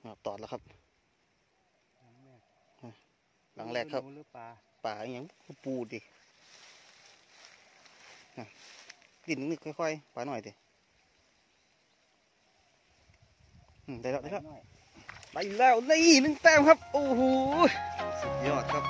ตอดแล้วครับหลังแรกครับป่าอย่างปูดิดินนึกค่อยๆป่าหน่อยดิได้แล้วได้แล้วนี่1 แต้มครับโอ้โหสุดยอดครับ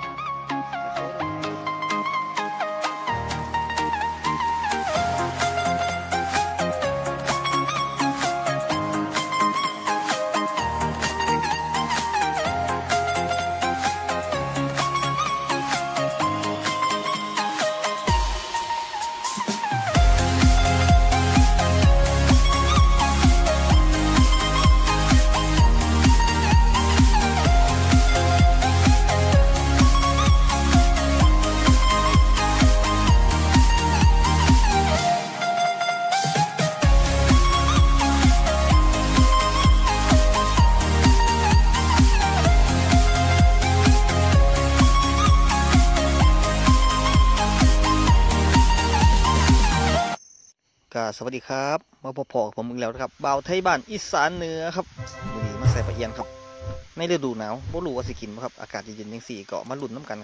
สวัสดีครับมาพบกับผมอีกแล้วนะครับบ่าวไทยบ้านอีสานเหนือครับวันนี้มาใส่ปลาเอียนครับในฤดูหนาวบ่รู้ว่าสิกินบ่ครับอากาศเย็นๆจังสี่ก็มาลุ้นน้ำกัน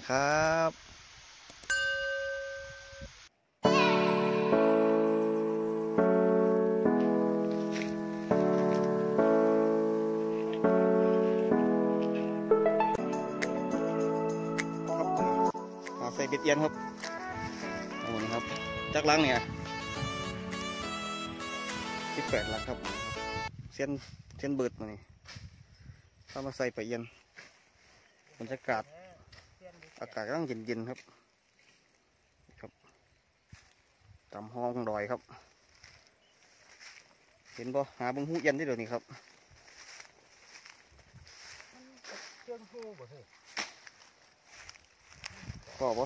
ครับใส่เบ็ดเอียนครับโอ้นี่ครับจักรลังเนี่ย18 หลักครับเส้นเบิดมานี่เข้ามาใส่ปลาเอียนบรรยากาศอากาศกำลังเย็นๆครับตามห้องดอยครับเห็นบ่หาบึงหูเอียนได้เดี๋ยวนี้ครับพ่อบ่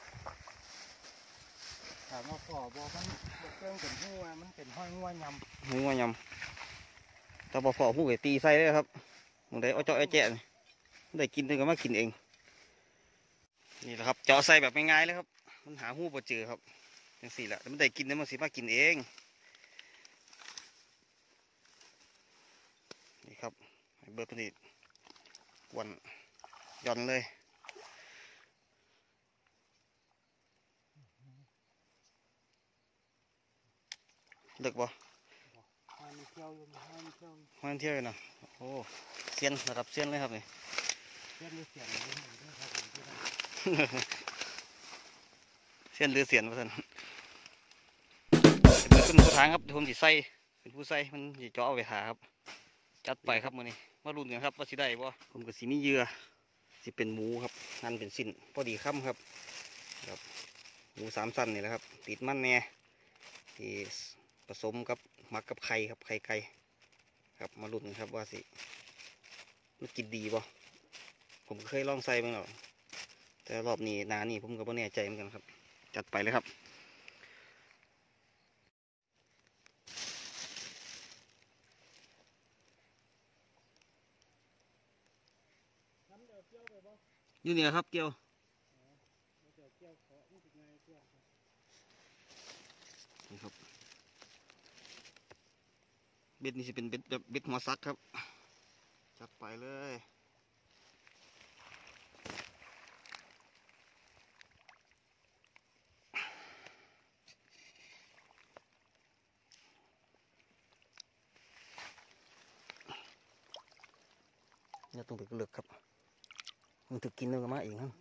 ถามว่าพ่อบ่มันเครื่องเป็นหูมันเป็นห้อยงัวยำแต่พอหูไก่ตีใส่ได้ครับมึงได้เอาเจาะไอ้แจ๊ะได้กินถึงก็มากินเองนี่แหละครับเจาะใส่แบบง่ายๆเลยครับมันหาหูบ่เจอครับจังสี่แหละมันได้กินแล้วมันสิมากินเองนี่ครับเบิร์ดผลิตวันย่อนเลยเลิกบ่ห้อยเที่ยวนะโอ้เซียนระดับเซียนเลยครับนี่เสียนหรือเสียนเซียนหรือเสียนว่าท่านเป็นผู้ทางครับผมสิใส่เป็นผู้ใส่มันสิเจาะเอาไปหาครับจัดไปครับมื้อนี้มาลุ้นกันครับว่าสิได้บ่ผมก็สิมีเหยื่อสิเป็นหมูครับหั่นเป็นสิ้นพอดีค่ำครับหมู3 สั้นนี่แหละครับติดมันแน่ที่ผสมกับหมักกับไข่ครับไข่ไก่ครับมาลุ้นครับว่าสิมันกินดีบ่ผมเคยลองใส่มาแล้วแต่รอบนี้นานี่ผมก็ไม่แน่ใจเหมือนกันครับจัดไปเลยครับอยู่นี่ครับเกี่ยวนี่ครับเบ็ดนี่จะเป็นเบ็ดแบบเบ็ดหัวซักครับจัดไปเลยเนี่ยต้องไปกระเลือกครับมันถึงกินเนื้อมาเองครับ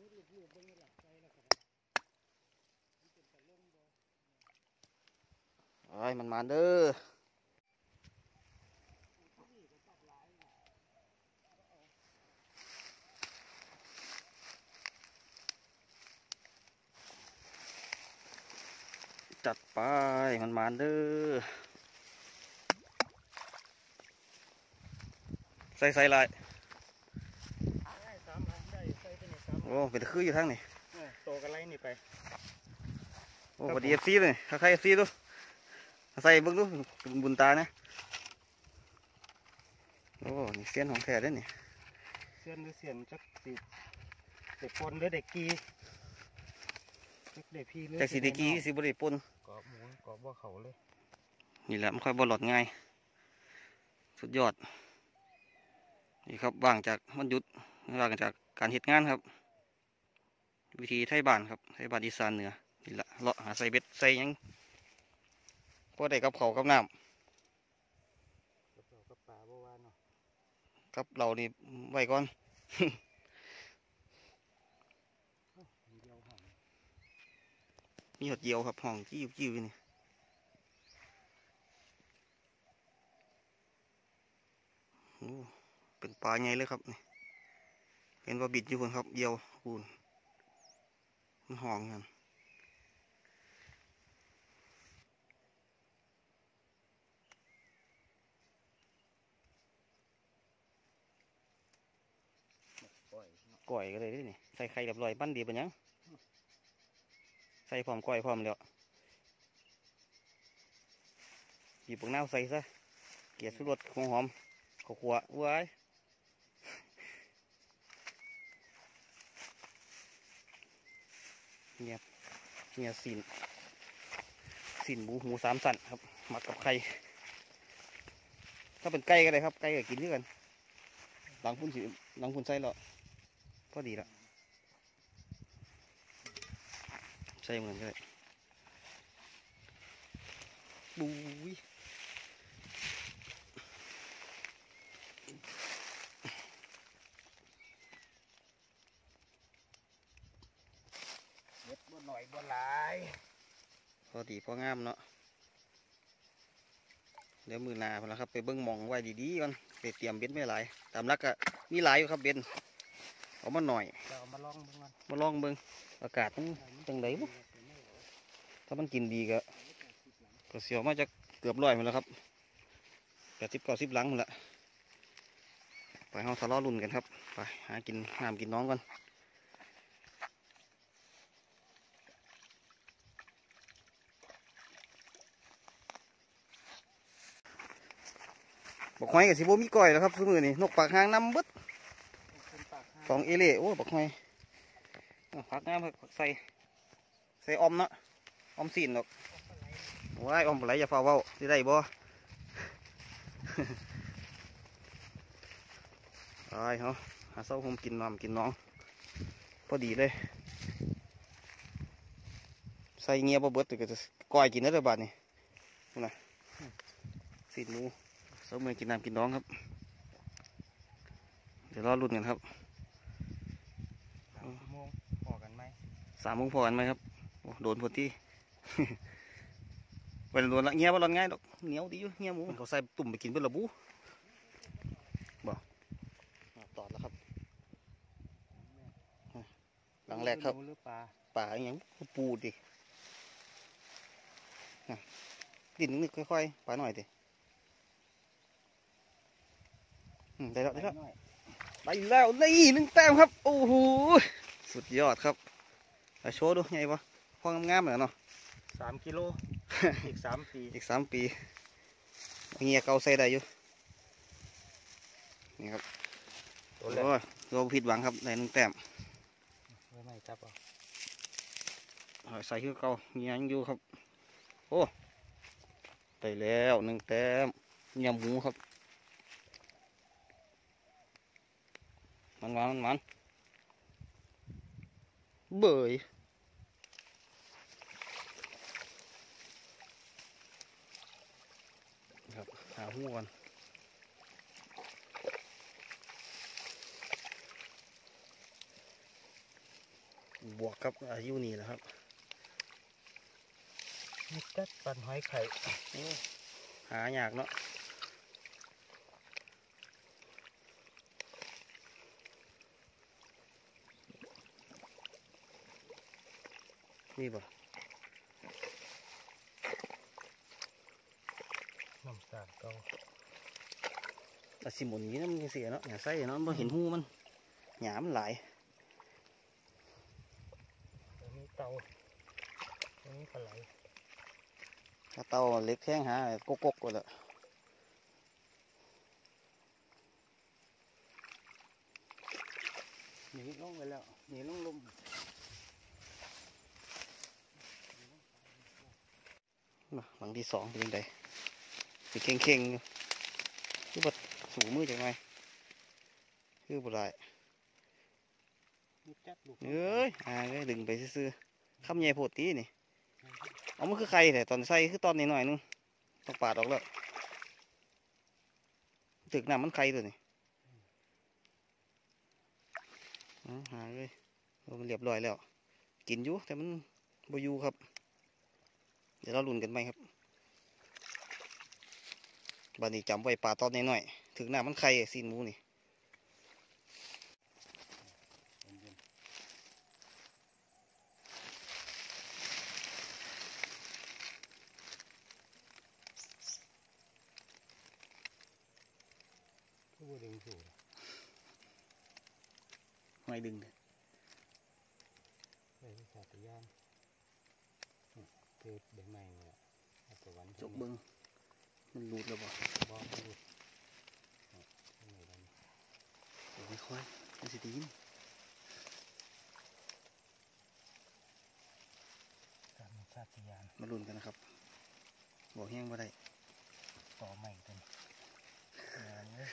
ไอ้มันมาเด้อจัดไปมันมาเด้อใส่ลายโอ้เป็นคืออยู่ทั้งนี่โตกันไรนี่ไปโอ้พอดีFCเลยใครFCดูใส่เบิ้งดูบุญตาเนี่ยโอ้นี่เสี้ยนของแท้เด้นี่เสียนหรือเสียนจักสิเด็กปนหรือเด็กกีเด็กพี่หรือจากสีเด็กกีสิบริปนกอบหมูกอบบ่เขาเลยนี่แหละมันค่อยบอลหลอดง่ายสุดยอดนี่ครับว่างจากวันหยุดว่างจากการเฮ็ดงานครับ วิธีไทยบ้านครับไทยบ้านอีสานเหนือนี่แหละเลาะหาใส่เบ็ดใส่หยังพอได้กับเขาวกับน้กับเรากับปลาบ่ว่าเนาะำกับเรานี่ไว้ก่อนเดียวหอมมีหดเดียวครับห้องจิ้วจิ้วอยู่นี่โอ้เป็นปลาใหญ่เลยครับนี่เห็นว่าบิดอยู่คนครับเดียวคูณมันห้องกันปล่อยเนาะก้อยก็เลยเด้นี่ใส่ไข่เรียบร้อยปั้นดีเป็นหยังใส่พร้อมก้อยพร้อมแล้วหยิบปังนาวใส่ซะเกลียดสุรสหอมหอมข้าวคั่วว้ายเนี่ยสินหมูสามสันครับหมักกับไข่ถ้าเป็นไก่ก็ได้ครับไก่ก็กินด้วยกันหลังพุ่นสิหลังพุ่นใส่แล้วพอดีละใส่เหมือนกันเลยบุ้ยเบ็ดบ่หน่อยบ่หลายพอดีพองามเนาะเดี๋ยวมือหนาพอแล้วครับไปเบิ้งหมองไว้ดีๆก่อนไปเตรียมเบ็ดไม่หลายตามรักก็มีหลายอยู่ครับเบ็ดเอามาหน่อยเราเอามาลองเบิ่งมันมาลองเบิ้งอากาศมันจังไดบุถ้ามันกินดีก็เสียวมาจะเกือบ100มันแล้วครับ80-90หลังหมดละไปเฮาทะเลาะรุ่นกันครับไปหากินน้ำกินน้องก่อนบักหอยกับสิบมีก้อยแล้วครับซุมื้อนี้นกปากหางน้ำเบิดเป็นปากห้าสองเอเล่โอ้บักหอยผักน้ำผักใส่ออมเนาะออมสินดอกว้ายออมปลาไหลอย่าฟ้าเว้าสิได้บ่ตายเหรอหาเศร้าผมกินน้ำกินน้องพอดีเลยใส่เงียบบ่เบิดแต่ก็จะก้อยกินได้เลยบาดนี่นะสินหมูเศร้าเมื่อกินน้ำกินน้องครับเดี๋ยวรอรุ่นกันครับ 3 ชั่วโมงพอกันไหม 3 โมงพอกันไหมครับโอ้โดนพอดี ไปโดนละเงี้ยบ่ร้อนง่ายดอกเหนียวดีอยู่เงี้ยหมูเขาใส่ตุ่มไปกินเป็นระบูบ่ตอดแล้วครับหลังแรกครับหนูหรือปลาป่าอหย่างปูดิดินนึกค่อยๆป่าหน่อยดิได้แล้วได้แล้วน้อยได้แล้วนี่1 แต้มครับโอ้โหสุดยอดครับไปโชว์ดูไงวะพองามๆเลยเนาะ 3 กิโล อีก 3 ปีอีก3 ปีเงียเกาใส่ได้อยู่นี่ครับตัวแรกโอ้ยตัวผิดหวังครับได้1 แต้มไม่จับเอาเอาใส่คือเก่าเงียยังอยู่ครับโอ้ได้แล้ว1 แต้มเงียหมูครับมันเบยครับหาหัวก่อนบวกกับอายุนี่นะครับนี่จัดปันหอยไข่โอ้หายากเนาะนี่ป่ะน้ำสาดเก่าอาสิหมุนนี้นะมันเสียเนาะอย่าใส่เนาะมันเห็นหูมันหยามนหลายตัวนี้เตาตัวนี้ปลาไหลถ้าเตาเล็กแข้งหาโกกๆกว่าละหนีลงไปแล้วหนีลงลมมาหลังที่2เป็นยังไงสิเข่งๆอยู่คือว่าสูมือจังไงคือบ่ได้ลูกจัดลูกเอ้ยดึงไปซื่อๆคำใหญ่โพดตีนี่เอามันคือไข่แต่ตอนใส่คือตอนนี้หน่อยนึงต้องปาดออกแล้วถึกน้ำมันไข่ตัวนี้หาเลยมันเรียบร้อยแล้วกินอยู่แต่มันบ่อยู่ครับเดี๋ยวเราลุ้นกันไหมครับบัดนี้จำไว้ปลาตอนนี้หน่อยถึกน้ำมันไข่ซีนหมูนี่ผู้ดึงถูกไม่ดึงเลยไปที่สาตยานเกิดใบไม้เนี่ยอัตวันจกเบิ้งมันรูดแล้วบ่บ่พูดไม่ค่อยมันสิดีนตามสาตยานมาลุ้นกันนะครับบอกแห้งบ่ได้ต่อใหม่กันงานเลย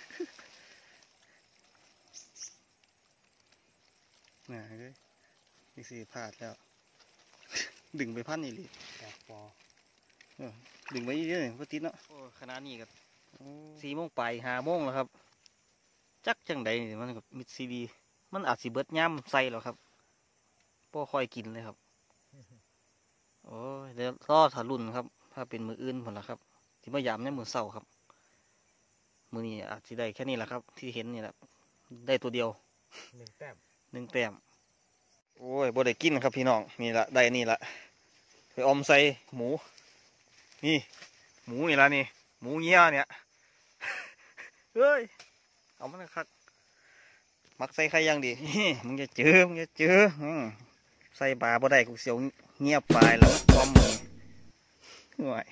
น่าเลยนี่สิพลาดแล้ว ดึงไปพันนี่เลยจากปอดึงไปเยอะๆก็ติดเนาะโอ้ขนาดนี้ก็4 โมงไป5 โมงแล้วครับจักจังใดนี่มันกับมิดซีดีมันอาจสิเบิดย่ำใส่แล้วครับพ่ค่อยกินเลยครับโอ้ยเดี๋ยวรอถารุ่นครับถ้าเป็นมืออื่นผลละครับที่มายามในมือเสาครับมือนี้อาจจะได้แค่นี้แหละครับ ที่เห็นนี่แหละได้ตัวเดียว 1 แต้ม 1 แต้มโอ้ยบ่ได้กินครับพี่น้องนี่ละได้นี่ละไปออมใส่หมูนี่หมูนี่ละนี่หมูเงี้ยเนี่ย เฮ้ยเอามันนะครับมักใส่ไข่ยังดี มึงจะเจอใส่ปลาบ่ได้กูเสียวเงียบไปแล้วพร้อมมือห่วย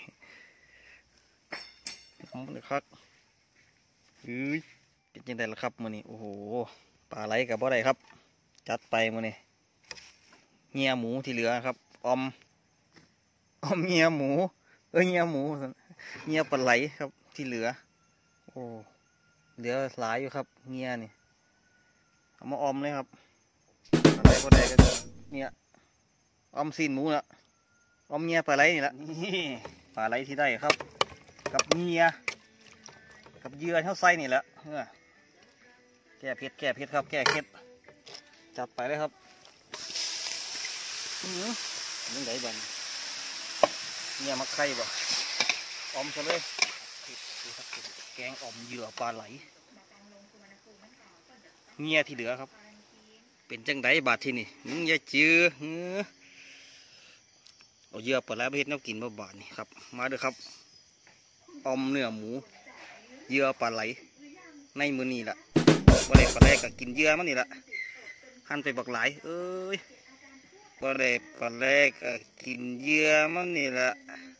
เอามันนะครับเฮ้ยเป็นยังไงล่ะครับมือนี้โอ้โหปลาไหลกับบ่ได้ครับจัดไปมือนี้เงียหมูที่เหลือครับออมเงียหมูเงียหมูเงียปลาไหลครับที่เหลือโอ้เหลือหลายอยู่ครับเงียนี่เอามาออมเลยครับอะไรก็ได้กันเนี่ยออมซีนหมูละออมเงียปลาไหลนี่ละนี่ปลาไหลที่ได้ครับกับเงียกับเหยื่อเท่าไส้นี่แหละแก้เผ็ดครับแก้เผ็ดจัดไปเลยครับยังไงบ้างเนี่ยมักไข่บ่ออมซะเลยแกงออมเหยื่อปลาไหลเงียที่เหลือครับเป็นจังไดบาดที่นี่มึงอย่าจื้อเอาเหยื่อปลาไหลไปเฮ็ดแนวกินบ่บาดนี่ครับมาเด้อครับออมเนื้อหมูเหยื่อปลาไหลในมื้อนี้ล่ะบ่ได้ปลาไหลก็กินเหยื่อมันนี่ล่ะหั่นไปบักหลายบ่ได้ปลาไหลก็กินเหยื่อมันนี่ล่ะ